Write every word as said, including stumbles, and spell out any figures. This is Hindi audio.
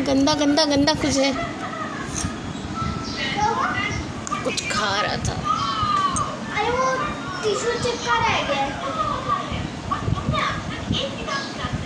गंदा गंदा गंदा कुछ है, कुछ खा रहा था। अरे वो टिश्यू चिपका रह गया है।